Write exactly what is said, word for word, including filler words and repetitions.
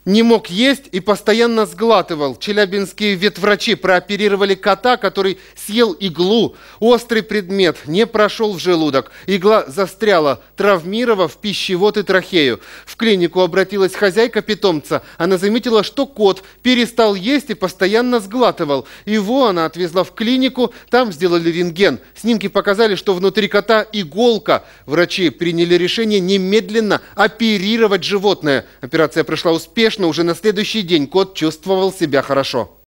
Не мог есть и постоянно сглатывал. Челябинские ветврачи прооперировали кота, который съел иглу. Острый предмет не прошел в желудок. Игла застряла, травмировав пищевод и трахею. В клинику обратилась хозяйка питомца. Она заметила, что кот перестал есть и постоянно сглатывал. Его она отвезла в клинику, там сделали рентген. Снимки показали, что внутри кота иголка. Врачи приняли решение немедленно оперировать животное. Операция прошла успешно. Уже на следующий день кот чувствовал себя хорошо.